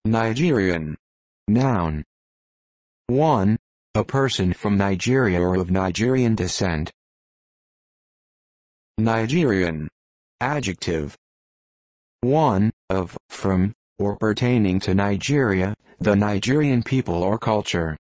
Nigerian. Noun. 1. A person from Nigeria or of Nigerian descent. Nigerian. Adjective. 1. Of, from, or pertaining to Nigeria, the Nigerian people or culture.